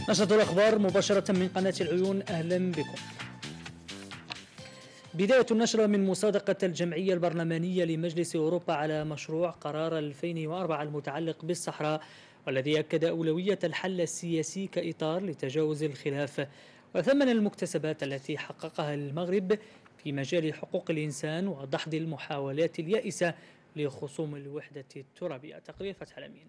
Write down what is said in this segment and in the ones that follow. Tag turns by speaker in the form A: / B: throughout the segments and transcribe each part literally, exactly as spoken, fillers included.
A: نشرة الأخبار مباشرة من قناة العيون، أهلا بكم. بداية النشرة من مصادقة الجمعية البرلمانية لمجلس أوروبا على مشروع قرار ألفين وأربعة المتعلق بالصحراء، والذي أكد أولوية الحل السياسي كإطار لتجاوز الخلاف، وثمن المكتسبات التي حققها المغرب في مجال حقوق الإنسان ودحض المحاولات اليائسة لخصوم الوحدة الترابية. تقرير فتح الأمين.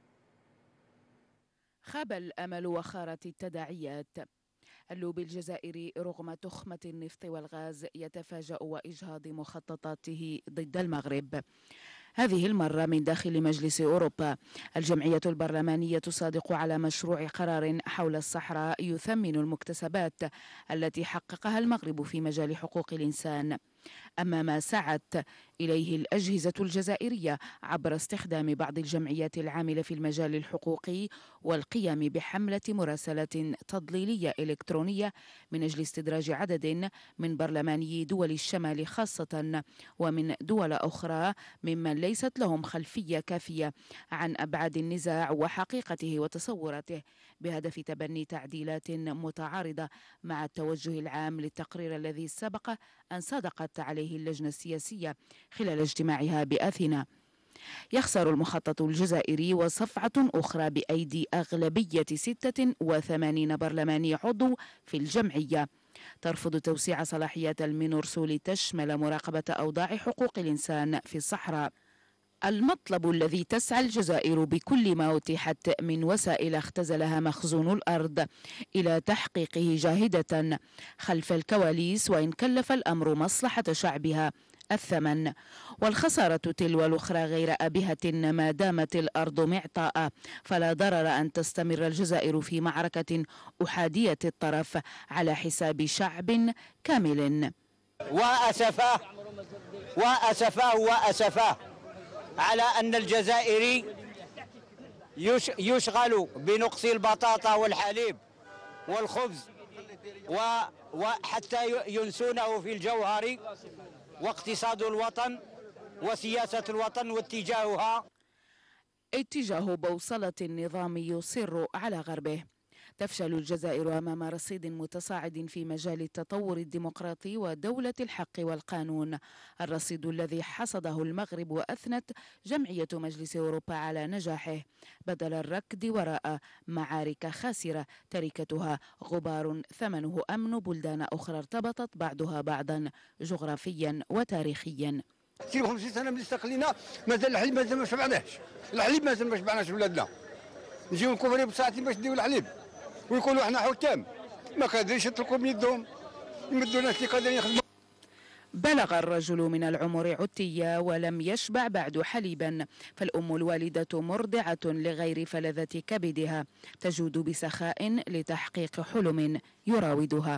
B: خاب الأمل وخارت التداعيات. اللوبي الجزائري رغم تخمة النفط والغاز يتفاجأ وإجهاض مخططاته ضد المغرب، هذه المرة من داخل مجلس أوروبا. الجمعية البرلمانية تصادق على مشروع قرار حول الصحراء يثمن المكتسبات التي حققها المغرب في مجال حقوق الإنسان، أما ما سعت إليه الأجهزة الجزائرية عبر استخدام بعض الجمعيات العاملة في المجال الحقوقي والقيام بحملة مراسلة تضليلية إلكترونية من أجل استدراج عدد من برلماني دول الشمال خاصة ومن دول أخرى ممن ليست لهم خلفية كافية عن أبعاد النزاع وحقيقته وتصوراته، بهدف تبني تعديلات متعارضة مع التوجه العام للتقرير الذي سبق أن صادقت عليه اللجنة السياسية خلال اجتماعها بأثينا. يخسر المخطط الجزائري وصفعة أخرى بأيدي أغلبية ستة وثمانين برلماني عضو في الجمعية ترفض توسيع صلاحيات المينورسو لتشمل مراقبة أوضاع حقوق الإنسان في الصحراء. المطلب الذي تسعى الجزائر بكل ما أتيحت من وسائل اختزلها مخزون الأرض إلى تحقيقه جاهدة خلف الكواليس، وإن كلف الأمر مصلحة شعبها الثمن، والخسارة تلو الأخرى غير آبهة ما دامت الأرض معطاء، فلا ضرر أن تستمر الجزائر في معركة أحادية الطرف على حساب شعب كامل.
C: وأسفاه وأسفاه وأسفاه على أن الجزائري يشغل بنقص البطاطا والحليب والخبز وحتى ينسونه في الجوهر واقتصاد الوطن وسياسة الوطن واتجاهها
B: اتجاه بوصلة النظام يصر على غربه. تفشل الجزائر أمام رصيد متصاعد في مجال التطور الديمقراطي ودولة الحق والقانون، الرصيد الذي حصده المغرب وأثنت جمعية مجلس أوروبا على نجاحه، بدل الركض وراء معارك خاسرة تركتها غبار ثمنه أمن بلدان أخرى ارتبطت بعضها بعضا جغرافيا وتاريخيا.
D: ستين وخمسين سنة من استقلينا مازال الحليب مازال ما شبعناش، الحليب مازال ما شبعناش ولادنا، نجيو الكفري بساعتين باش نديو الحليب ويقولوا احنا حكام ما قادرينش يطلقوا من يدهم يمدوا الناس اللي قادرين يخدموا.
B: بلغ الرجل من العمر عتية ولم يشبع بعد حليبا، فالأم الوالدة مرضعة لغير فلذة كبدها تجود بسخاء لتحقيق حلم يراودها.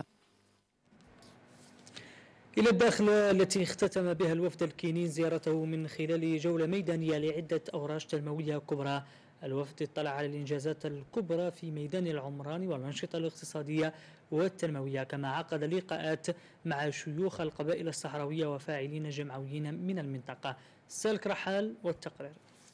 A: إلى الداخلة التي اختتم بها الوفد الكيني زيارته من خلال جولة ميدانية لعدة أوراش تنموية كبرى. الوفد اطلع على الإنجازات الكبرى في ميدان العمران والأنشطة الاقتصادية والتنموية، كما عقد لقاءات مع شيوخ القبائل الصحراوية وفاعلين جمعويين من المنطقة. سالك رحال والتقرير.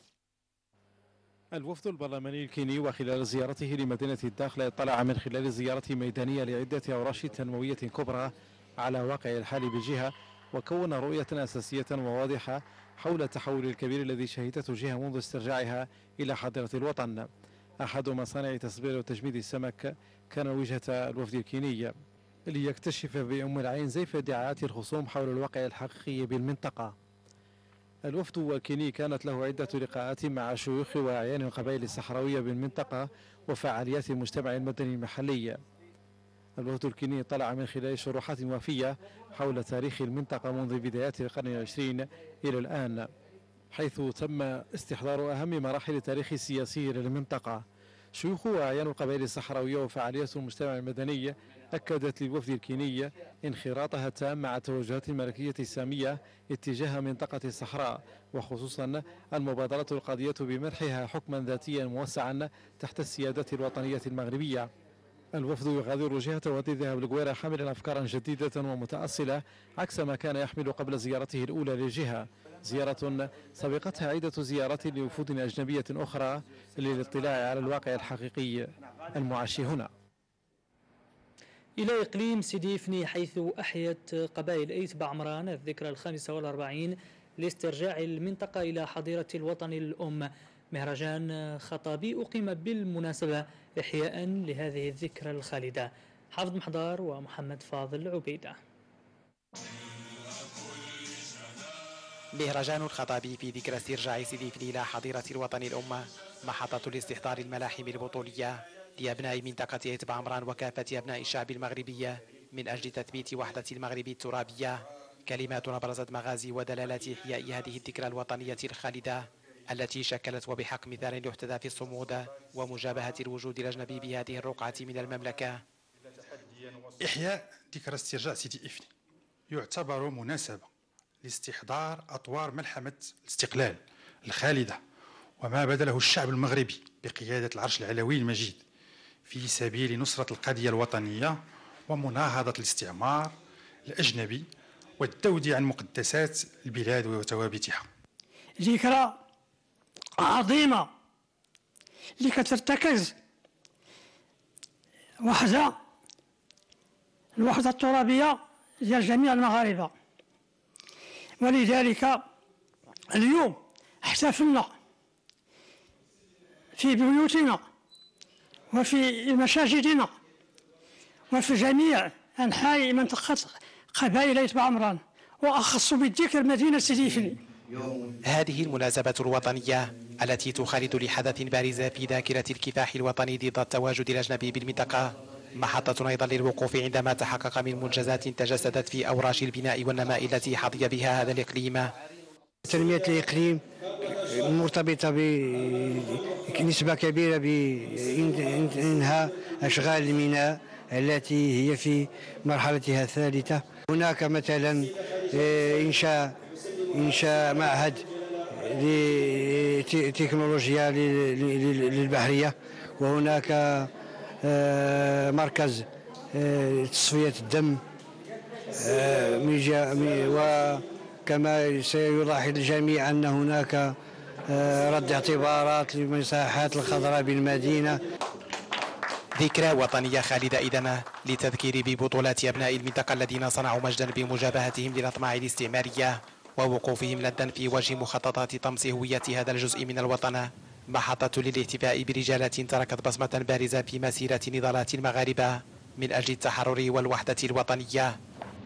E: الوفد البرلماني الكيني وخلال زيارته لمدينة الداخلة اطلع من خلال زيارة ميدانية لعدة أوراش تنموية كبرى على واقع الحال بالجهة، وكون رؤية أساسية وواضحة حول التحول الكبير الذي شهدته الجهة منذ استرجاعها إلى حاضرة الوطن. أحد مصانع تصبير وتجميد السمك كان وجهة الوفد الكيني ليكتشف بأم العين زيف ادعاءات الخصوم حول الواقع الحقيقي بالمنطقة. الوفد الكيني كانت له عدة لقاءات مع شيوخ وأعيان القبائل الصحراوية بالمنطقة وفعاليات المجتمع المدني المحلي. الوفد الكيني طلع من خلال شروحات وافية حول تاريخ المنطقة منذ بدايات القرن العشرين إلى الآن، حيث تم استحضار أهم مراحل التاريخ السياسي للمنطقة. شيوخ وأعيان القبائل الصحراوية وفعاليات المجتمع المدني أكدت للوفد الكيني انخراطها التام مع التوجهات الملكية السامية اتجاه منطقة الصحراء، وخصوصا المبادرة القاضية بمنحها حكما ذاتيا موسعا تحت السيادة الوطنية المغربية. الوفد يغادر جهة وادي الذهب القويرة حاملا أفكارا جديدة ومتأصلة عكس ما كان يحمل قبل زيارته الأولى للجهة، زيارة سبقتها عدة زيارات لوفود أجنبية أخرى للاطلاع على الواقع الحقيقي المعاش هنا.
A: إلى إقليم سيدي إفني، حيث أحيت قبائل أيت بعمران الذكرى الخامسة والأربعين لاسترجاع المنطقة إلى حظيرة الوطن الأم. مهرجان خطابي أقيم بالمناسبة إحياء لهذه الذكرى الخالدة. حافظ محضار ومحمد فاضل عبيدة.
F: مهرجان الخطابي في ذكرى استرجاع سيدي إفني إلى حظيرة الوطن الأم محطة لاستحضار الملاحم البطولية لأبناء منطقة أيت بعمران وكافة أبناء الشعب المغربي من أجل تثبيت وحدة المغرب الترابية. كلمات أبرزت مغازي ودلالات إحياء هذه الذكرى الوطنية الخالدة التي شكلت وبحق مثال يحتذى في الصمود ومجابهة الوجود الأجنبي بهذه الرقعة من المملكة.
G: إحياء ذكرى استرجاع سيدي إفني يعتبر مناسبة لاستحضار أطوار ملحمة الاستقلال الخالدة وما بذله الشعب المغربي بقيادة العرش العلوي المجيد في سبيل نصرة القضية الوطنية ومناهضة الاستعمار الأجنبي والذود عن مقدسات البلاد وثوابتها.
H: ذكرى عظيمة اللي كترتكز وحدة الوحدة الترابية ديال جميع المغاربة، ولذلك اليوم احتفلنا في بيوتنا وفي مساجدنا وفي جميع أنحاء منطقة قبائل أيت بعمران، وأخص بالذكر مدينة سيدي إفني.
F: هذه المناسبة الوطنية التي تخلد لحدث بارز في ذاكرة الكفاح الوطني ضد التواجد الأجنبي بالمنطقة، محطة أيضا للوقوف عندما تحقق من منجزات تجسدت في أوراش البناء والنماء التي حظي بها هذا الإقليم.
I: تنمية الإقليم مرتبطة بنسبة كبيرة بإنهاء أشغال الميناء التي هي في مرحلتها الثالثة. هناك مثلا إنشاء إنشاء معهد لتكنولوجيا للبحرية، وهناك مركز تصفية الدم، وكما سيلاحظ الجميع أن هناك رد اعتبارات للمساحات الخضراء بالمدينة.
F: ذكرى وطنية خالدة إذن للتذكير ببطولات أبناء المنطقة الذين صنعوا مجدا بمجابهتهم للأطماع الاستعمارية ووقوفهم لدا في وجه مخططات طمس هوية هذا الجزء من الوطن، محطة للاحتفاء برجالة تركت بصمة بارزة في مسيرة نضالات المغاربة من أجل التحرر والوحدة الوطنية.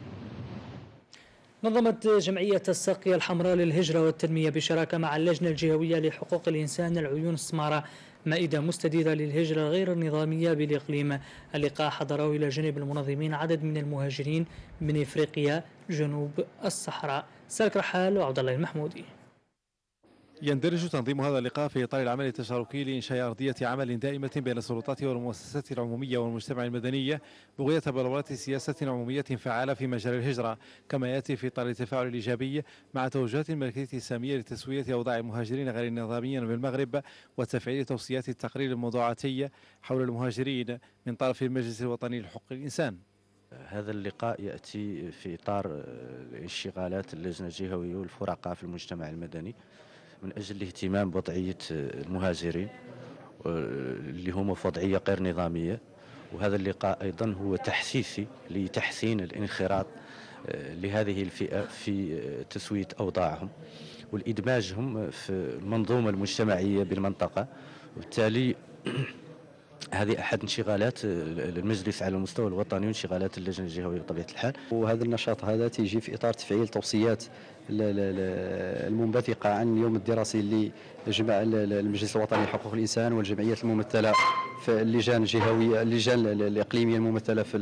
A: نظمت جمعية الساقية الحمراء للهجرة والتنمية بشراكة مع اللجنة الجهوية لحقوق الإنسان العيون السمارة مائدة مستديرة للهجرة غير النظامية بالإقليم. اللقاء حضره إلى جانب المنظمين عدد من المهاجرين من إفريقيا جنوب الصحراء. سالك رحال وعبد الله المحمودي.
E: يندرج تنظيم هذا اللقاء في إطار العمل التشاركي لإنشاء أرضية عمل دائمة بين السلطات والمؤسسات العمومية والمجتمع المدني بغية بلورات سياسة عمومية فعالة في مجال الهجرة، كما يأتي في إطار التفاعل الإيجابي مع توجهات الملكية السامية لتسوية أوضاع المهاجرين غير النظاميين بالمغرب وتفعيل توصيات التقرير الموضوعاتي حول المهاجرين من طرف المجلس الوطني لحقوق الإنسان.
J: هذا اللقاء يأتي في إطار انشغالات اللجنة الجهوية والفرقاء في المجتمع المدني من أجل الاهتمام بوضعية المهاجرين اللي هم في وضعية غير نظامية، وهذا اللقاء أيضا هو تحسيسي لتحسين الانخراط لهذه الفئة في تسوية أوضاعهم والإدماجهم في المنظومة المجتمعية بالمنطقة، وبالتالي هذه أحد انشغالات المجلس على المستوى الوطني وانشغالات اللجنة الجهوية بطبيعة الحال. وهذا النشاط هذا تيجي في إطار تفعيل توصيات المنبثقة عن اليوم الدراسي اللي جمع المجلس الوطني لحقوق الإنسان والجمعيات الممثلة في اللجان الجهوية اللجان الإقليمية الممثلة في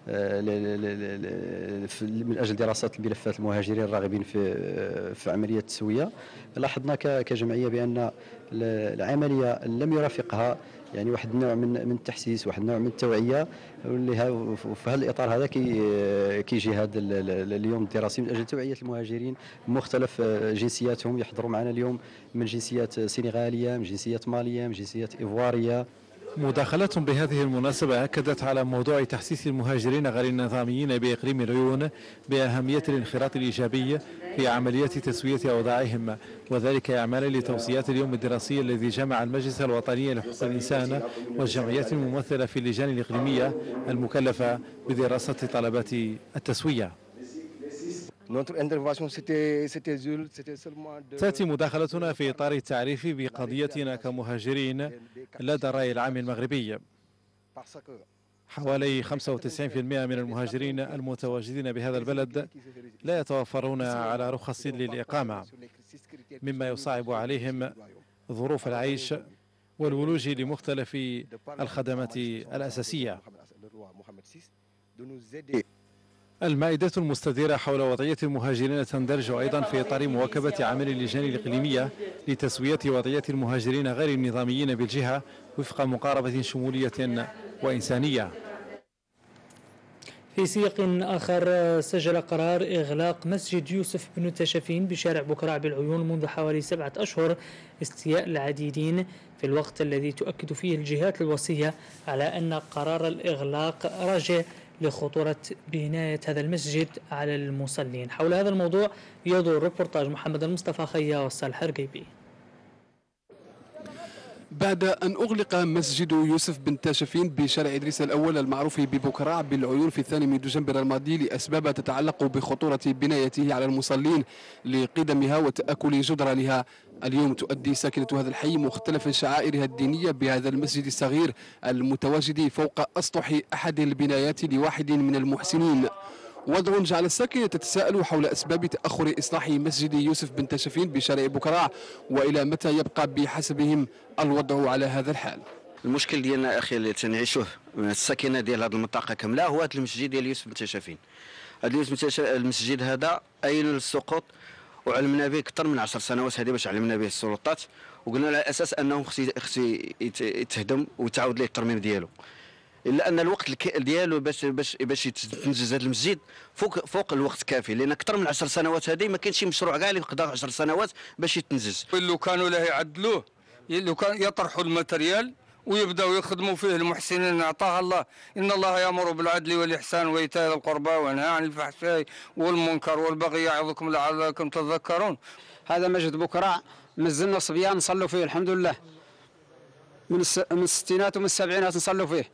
J: من أجل دراسة الملفات المهاجرين الراغبين في في عملية التسوية. لاحظنا كجمعية بأن العملية لم يرافقها يعني واحد النوع من من التحسيس، واحد النوع من التوعيه، واللي في هذا الاطار هذا كي كيجي هذا اليوم الدراسي من اجل توعيه المهاجرين بمختلف جنسياتهم. يحضروا معنا اليوم من جنسيات سنغاليه، من جنسيات ماليه، من جنسيات ايفواريه.
E: مداخلات بهذه المناسبة أكدت على موضوع تحسيس المهاجرين غير النظاميين بإقليم العيون بأهمية الانخراط الإيجابي في عمليات تسوية أوضاعهم، وذلك إعمالا لتوصيات اليوم الدراسي الذي جمع المجلس الوطني لحقوق الإنسان والجمعيات الممثلة في اللجان الإقليمية المكلفة بدراسة طلبات التسوية. تأتي مداخلتنا في إطار التعريف بقضيتنا كمهاجرين لدى الرأي العام المغربي. حوالي خمسة وتسعين بالمئة من المهاجرين المتواجدين بهذا البلد لا يتوفرون على رخص للإقامة، مما يصعب عليهم ظروف العيش والولوج لمختلف الخدمات الأساسية. المائدة المستديرة حول وضعية المهاجرين تندرج أيضا في إطار مواكبة عمل اللجان الإقليمية لتسوية وضعية المهاجرين غير النظاميين بالجهة وفق مقاربة شمولية وإنسانية.
A: في سياق آخر، سجل قرار إغلاق مسجد يوسف بن تشفين بشارع بكراع بالعيون منذ حوالي سبعة أشهر استياء العديدين، في الوقت الذي تؤكد فيه الجهات الوصية على أن قرار الإغلاق راجع لخطورة بناية هذا المسجد على المصلين. حول هذا الموضوع يدور ريبورتاج محمد المصطفى خيا والصالح الرقيبي.
K: بعد أن أغلق مسجد يوسف بن تاشفين بشارع إدريس الأول المعروف ببكراع بالعيون في الثاني من دجنبر الماضي لأسباب تتعلق بخطورة بنايته على المصلين لقدمها وتآكل جدرانها، اليوم تؤدي ساكنة هذا الحي مختلف شعائرها الدينية بهذا المسجد الصغير المتواجد فوق أسطح أحد البنايات لواحد من المحسنين. وضع جعل الساكنة تتساءل حول أسباب تأخر إصلاح مسجد يوسف بن تاشفين بشارع بكراع، وإلى متى يبقى بحسبهم الوضع على هذا الحال.
L: المشكل ديالنا أخي اللي تنعيشوه الساكنة ديال هذه المنطقة كاملة هو هذا المسجد ديال يوسف بن تاشفين. هذا المسجد هذا أين للسقوط، وعلمنا به أكثر من عشر سنوات هذه باش علمنا به السلطات، وقلنا على أساس أنه خصو يتهدم وتعاود ليه الترميم ديالو، الا ان الوقت ديالو باش باش باش يتنجز هذا المسجد فوق فوق الوقت كافي، لان اكثر من عشر سنوات هذه ما كاينش مشروع كاع اللي يقدر عشر سنوات باش يتنجز.
M: لو كانوا له يعدلوه، لو كان يطرحوا الماتريال ويبداوا يخدموا فيه المحسنين اعطاها الله، ان الله يامر بالعدل والاحسان وايتاء ذي القربى وينهى عن الفحشاء والمنكر والبغي يعظكم لعلكم تذكرون.
N: هذا مسجد بكراع مزلنا صبيان نصلوا فيه الحمد لله، من من الستينات ومن السبعينات نصلوا فيه،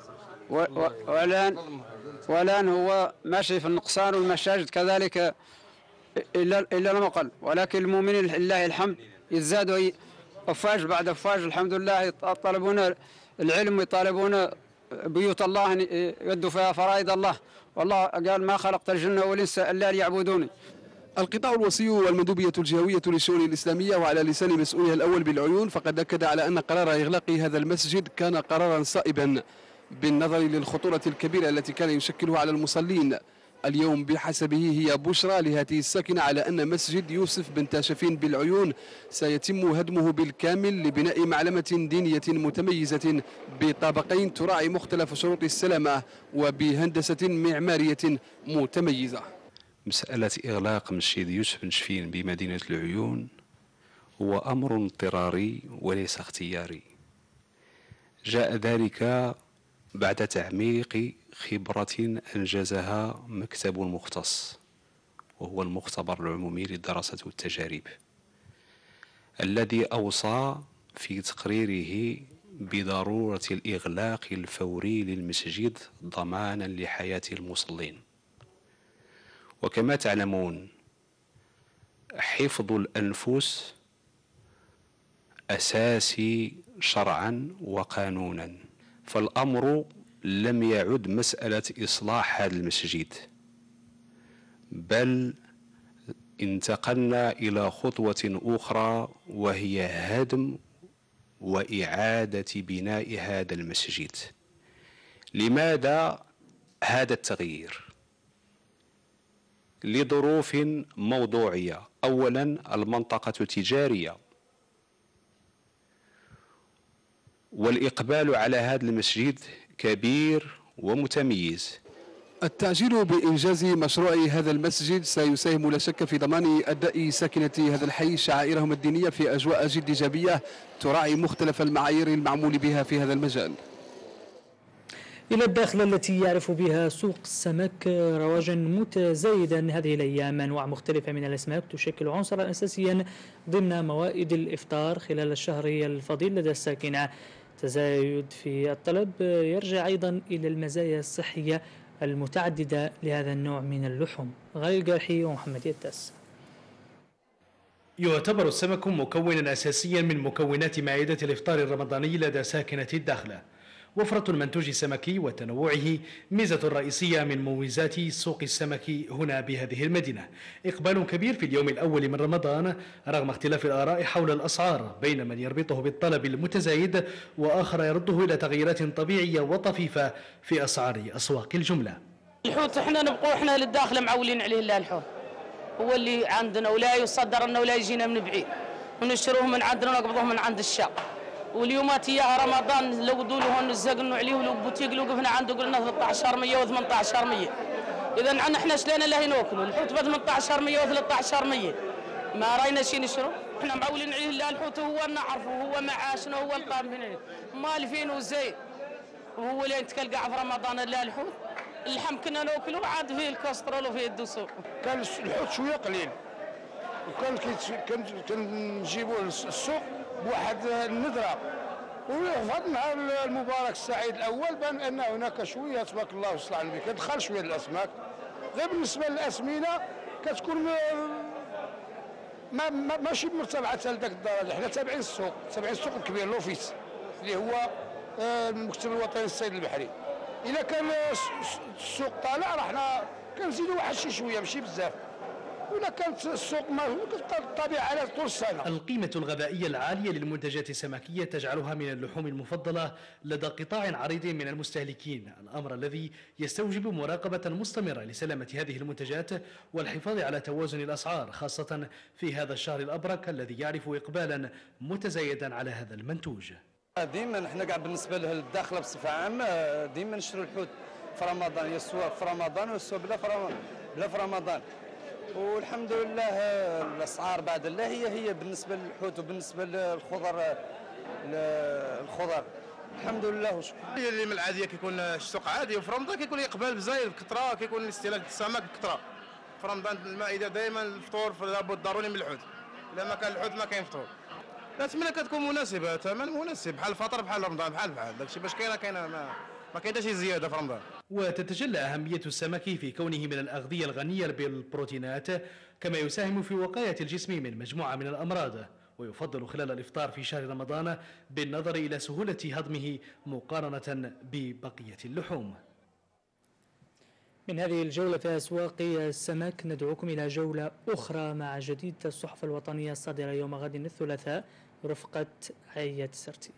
N: والآن والآن هو ماشي في النقصان، والمساجد كذلك إلا إلا المقل، ولكن المؤمنين لله الحمد يزدادوا أفواج بعد أفواج الحمد لله، يطالبون العلم ويطالبون بيوت الله يدوا فيها فرائض الله، والله قال ما خلقت الجن والإنس إلا ليعبدوني.
K: القطاع الوصي والمندوبية الجهوية للشؤون الإسلامية وعلى لسان مسؤولها الأول بالعيون فقد أكد على أن قرار إغلاق هذا المسجد كان قرارا صائبا بالنظر للخطورة الكبيرة التي كان يشكلها على المصلين. اليوم بحسبه هي بشرى لهذه الساكنة على أن مسجد يوسف بن تاشفين بالعيون سيتم هدمه بالكامل لبناء معلمة دينية متميزة بطابقين تراعي مختلف شروط السلامة وبهندسة معمارية متميزة.
O: مسألة إغلاق مسجد يوسف بن تاشفين بمدينة العيون هو أمر اضطراري وليس اختياري، جاء ذلك بعد تعميق خبرة أنجزها مكتب مختص وهو المختبر العمومي للدراسة والتجارب، الذي أوصى في تقريره بضرورة الإغلاق الفوري للمسجد ضمانا لحياة المصلين. وكما تعلمون حفظ الأنفس أساسي شرعا وقانونا، فالأمر لم يعد مسألة إصلاح هذا المسجد، بل انتقلنا إلى خطوة أخرى وهي هدم وإعادة بناء هذا المسجد. لماذا هذا التغيير؟ لظروف موضوعية. أولا المنطقة تجارية، والإقبال على هذا المسجد كبير ومتميز،
K: التعجيل بإنجاز مشروع هذا المسجد سيساهم لا شك في ضمان أداء ساكنة هذا الحي شعائرهم الدينية في أجواء جد إيجابية تراعي مختلف المعايير المعمول بها في هذا المجال.
A: إلى الداخلة التي يعرف بها سوق السمك رواجا متزايدا هذه الأيام. أنواع مختلفة من الأسماك تشكل عنصرا أساسيا ضمن موائد الإفطار خلال الشهر الفضيل لدى الساكنة. تزايد في الطلب يرجع أيضا إلى المزايا الصحية المتعددة لهذا النوع من اللحوم. غالي القاحي ومحمد يتاس.
P: يعتبر السمك مكونا أساسيا من مكونات مائدة الإفطار الرمضاني لدى ساكنة الداخلة. وفرة المنتوج السمكي وتنوعه ميزة رئيسية من مميزات سوق السمك هنا بهذه المدينة. إقبال كبير في اليوم الأول من رمضان رغم اختلاف الآراء حول الأسعار بين من يربطه بالطلب المتزايد وآخر يرده إلى تغييرات طبيعية وطفيفة في أسعار أسواق الجملة.
Q: الحوت احنا نبقوا احنا للداخل معولين عليه لا الحوت هو اللي عندنا ولا يصدر لنا ولا يجينا من بعيد ونشتروه من عندنا ونقبضوه من عند الشعب. واليومات يا رمضان لو دولوا نزقنوا عليه ولو بوتيق لو قفنا عنده قلنا ثلاثة عشر مية وثمانية عشر مية. اذا عنا احنا شلينا لا ناكلوا الحوت ب ثمانية عشر مية وثلاثة عشر مية ما راينا شي نشرو. احنا معولين عليه لا الحوت هو نعرفه هو معاشنا هو القام مال فين وزين وهو اللي تلقى في رمضان لا الحوت اللحم كنا ناكلوا عاد فيه الكوليسترول وفيه الدسوق.
R: كان الحوت شويه قليل وكان كنجيبوه للسوق بواحد الندره وفي هذا النهار المبارك السعيد الاول بان ان هناك شويه تبارك الله وصل على النبي كتدخل شويه الاسماك غير بالنسبه للاسمنه كتكون ما ما ماشي مرتفعه لذاك الدرجه. حنا تابعين السوق تابعين السوق الكبير لوفيس اللي هو المكتب الوطني للصيد البحري. اذا كان السوق طالع راه حنا كنزيدوا واحد شي شويه ماشي بزاف. ولا كانت السوق ما كتبقى الطبيعه على طول السنه.
P: القيمة الغذائية العالية للمنتجات السمكية تجعلها من اللحوم المفضلة لدى قطاع عريض من المستهلكين، الأمر الذي يستوجب مراقبة مستمرة لسلامة هذه المنتجات والحفاظ على توازن الأسعار خاصة في هذا الشهر الأبرك الذي يعرف إقبالا متزايدا على هذا المنتوج.
S: ديما احنا قاعد بالنسبة للداخلة بصفة عامة ديما نشتروا الحوت في رمضان يسوى في رمضان ويسوى بلا في رمضان. والحمد لله الاسعار بعد الله هي هي بالنسبه للحوت وبالنسبه للخضر الخضر الحمد لله وشكرا.
T: هي اللي من العاديه كيكون السوق عادي وفي رمضان كيكون اقبال بزايد كثره كيكون الاستهلاك السمك كثره. في رمضان المائده دائما الفطور لابد ضروري من الحوت. الا ما كان الحوت ما كاين فطور. الثمنه كتكون مناسبه ثمن مناسب بحال الفطر بحال رمضان بحال بحال داكشي باش كاينه كاينه ما ما كاين حتى شي زياده في رمضان.
P: وتتجلى أهمية السمك في كونه من الأغذية الغنية بالبروتينات كما يساهم في وقاية الجسم من مجموعة من الأمراض. ويفضل خلال الإفطار في شهر رمضان بالنظر إلى سهولة هضمه مقارنة ببقية اللحوم.
A: من هذه الجولة في أسواق السمك ندعوكم إلى جولة أخرى مع جديد الصحف الوطنية الصادرة يوم غد الثلاثاء رفقة عية سرتي.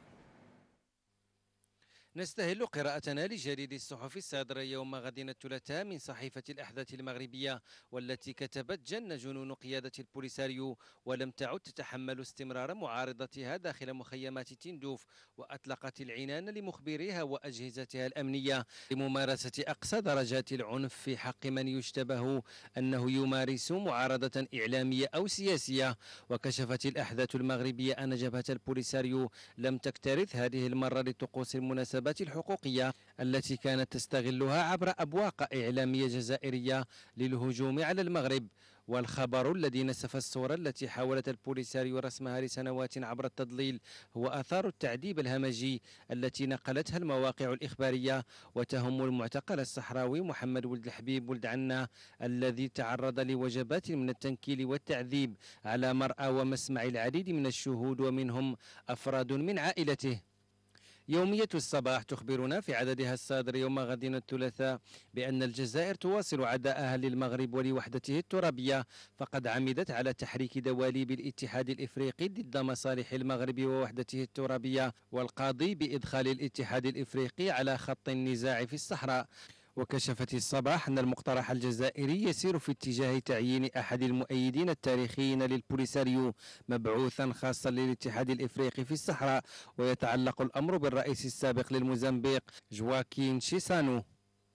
U: نستهل قراءتنا لجريد الصحف الصادرة يوم غد الثلاثاء من صحيفة الأحداث المغربية والتي كتبت جن جنون قيادة البوليساريو ولم تعد تتحمل استمرار معارضتها داخل مخيمات تندوف وأطلقت العنان لمخبريها وأجهزتها الأمنية لممارسة أقصى درجات العنف في حق من يشتبه أنه يمارس معارضة إعلامية أو سياسية. وكشفت الأحداث المغربية أن جبهة البوليساريو لم تكترث هذه المرة لطقوس المناسبات الحقوقية التي كانت تستغلها عبر أبواق إعلامية جزائرية للهجوم على المغرب. والخبر الذي نسف الصورة التي حاولت البوليساريو رسمها لسنوات عبر التضليل هو آثار التعذيب الهمجي التي نقلتها المواقع الإخبارية وتهم المعتقل الصحراوي محمد ولد الحبيب ولد عنا الذي تعرض لوجبات من التنكيل والتعذيب على مرأى ومسمع العديد من الشهود ومنهم أفراد من عائلته. يومية الصباح تخبرنا في عددها الصادر يوم غد الثلاثاء بأن الجزائر تواصل عداءها للمغرب ولوحدته الترابية فقد عمدت على تحريك دواليب الاتحاد الإفريقي ضد مصالح المغرب ووحدته الترابية والقاضي بإدخال الاتحاد الإفريقي على خط النزاع في الصحراء. وكشفت الصباح أن المقترح الجزائري يسير في اتجاه تعيين أحد المؤيدين التاريخيين للبوليساريو مبعوثا خاصا للاتحاد الإفريقي في الصحراء ويتعلق الأمر بالرئيس السابق للموزمبيق جواكين شيسانو.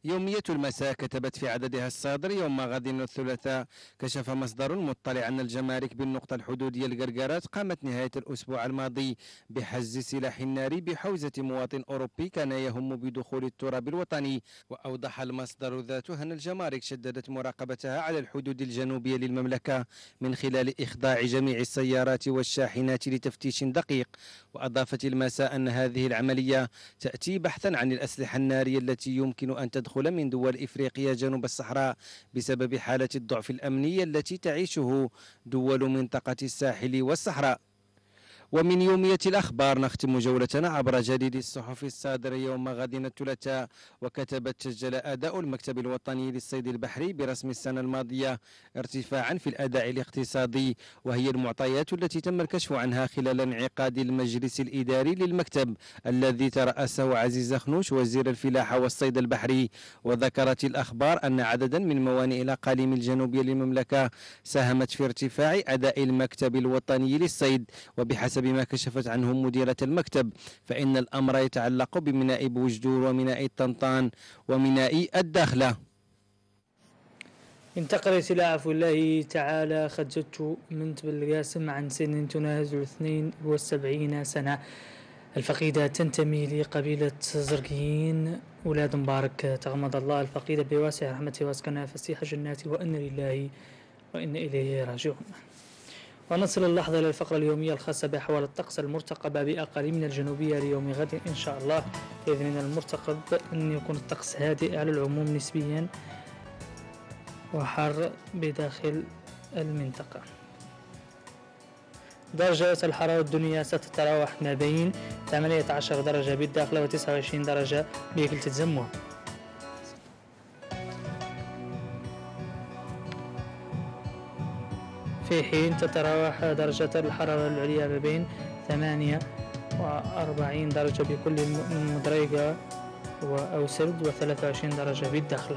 U: يومية المساء كتبت في عددها الصادر يوم غد الثلاثاء: كشف مصدر مطلع أن الجمارك بالنقطة الحدودية لقرقرات قامت نهاية الأسبوع الماضي بحجز سلاح النار بحوزة مواطن أوروبي كان يهم بدخول التراب الوطني. وأوضح المصدر ذاته أن الجمارك شددت مراقبتها على الحدود الجنوبية للمملكة من خلال إخضاع جميع السيارات والشاحنات لتفتيش دقيق. وأضافت المساء أن هذه العملية تأتي بحثا عن الأسلحة النارية التي يمكن أن تدخل من دول إفريقيا جنوب الصحراء بسبب حالة الضعف الأمني التي تعيشه دول منطقة الساحل والصحراء. ومن يومية الأخبار نختم جولتنا عبر جديد الصحف الصادر يوم غد الثلاثاء، وكتبت: سجل أداء المكتب الوطني للصيد البحري برسم السنة الماضية ارتفاعا في الأداء الاقتصادي، وهي المعطيات التي تم الكشف عنها خلال انعقاد المجلس الإداري للمكتب الذي ترأسه عزيز خنوش وزير الفلاحة والصيد البحري. وذكرت الأخبار أن عددا من موانئ الأقاليم الجنوبية للمملكة ساهمت في ارتفاع أداء المكتب الوطني للصيد. وبحسب بما كشفت عنه مديرة المكتب فإن الأمر يتعلق بميناء بوجدور وميناء الطنطان وميناء الداخلة.
A: انتقلت إلى عفو الله تعالى خدجة منت بالقاسم عن سن تناهز اثنين وسبعين سنة. الفقيدة تنتمي لقبيلة زرقيين أولاد مبارك تغمد الله الفقيدة بواسع رحمته واسكنها فسيح جناته وإن لله وإن إليه راجعون. ونصل اللحظة إلى الفقرة اليومية الخاصة بأحوال الطقس المرتقبة بأقاليمنا الجنوبية ليوم غد إن شاء الله. إذن من المرتقب أن يكون الطقس هادئ على العموم نسبيا وحار بداخل المنطقة. درجة الحرارة الدنيا ستتراوح ما بين ثمانية عشر درجة بالداخل وتسعة وعشرين درجة بكلة الزموع. في حين تتراوح درجة الحرارة العليا ما بين ثمانية وأربعين درجة بكل مدريقة أو سرد وثلاثة وعشرين درجة بالداخل.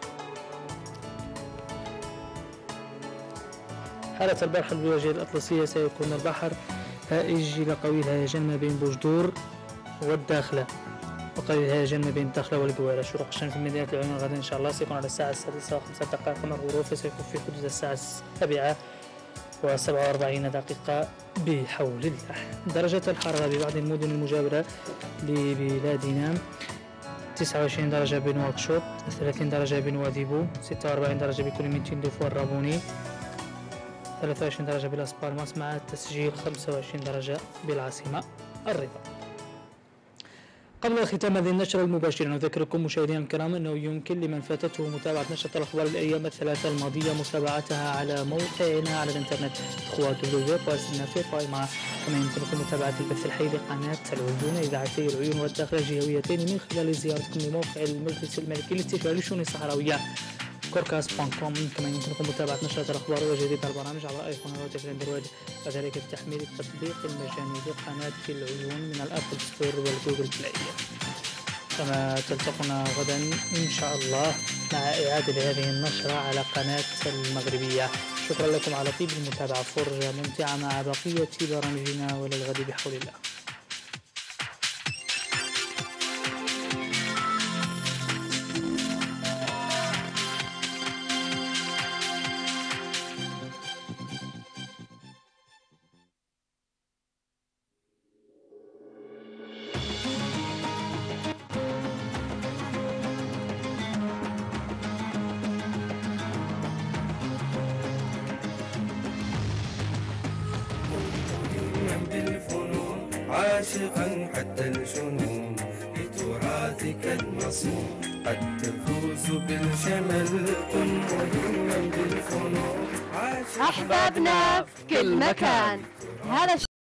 A: حالة البحر بالواجهة الأطلسية سيكون البحر هائج إلى قوي الهيجان ما بين بوجدور والداخلة وقليل الهيجان ما بين الداخلة والقويرة. شروق الشمس في مدينة العيون غدا إن شاء الله سيكون على الساعة السادسة وخمسة دقائق من الغروب فسيكون في حدود الساعة السابعة وسبعة وأربعين دقيقة بحول الله. درجة الحرارة ببعض المدن المجاورة لبلادنا تسعة وعشرين درجة بنواكشوط، ثلاثين درجة بنواديبو، ستة وأربعين درجة بكل من تندوف والرابوني، ثلاثة وعشرين درجة بلاس بالماس مع تسجيل خمسة وعشرين درجة بالعاصمة الرباط. قبل ختام هذه النشرة المباشرة نذكركم مشاهدينا الكرام أنه يمكن لمن فاتته متابعة نشرة الأخبار الأيام الثلاثة الماضية متابعتها على موقعنا على الإنترنت دبليو دبليو دبليو دوت سنافير دوت مع. كما يمكنكم متابعة البث الحي لقناة العيون إذاعتي العيون والداخل الجهويتين من خلال زيارتكم لموقع المجلس الملكي للاستشارة للشؤون الصحراوية كوركاس دوت كوم. كما يمكنكم متابعة نشرة الأخبار وجديد البرامج على آيفون وهاتف الأندرويد وذلك بتحميل التطبيق المجاني لقناة العيون من الأبل ستور والجوجل بلاي. كما تلتقنا غدا إن شاء الله مع إعادة هذه النشرة على قناة المغربية. شكرا لكم على طيب المتابعة، فرجة ممتعة مع بقية برامجنا وللغد بحول الله.
C: عاشقا حتى الجنون لتراثك المصون قد تفوز بالجمل كن مهما بالفنون.
V: أحبابنا في كل مكان. هذا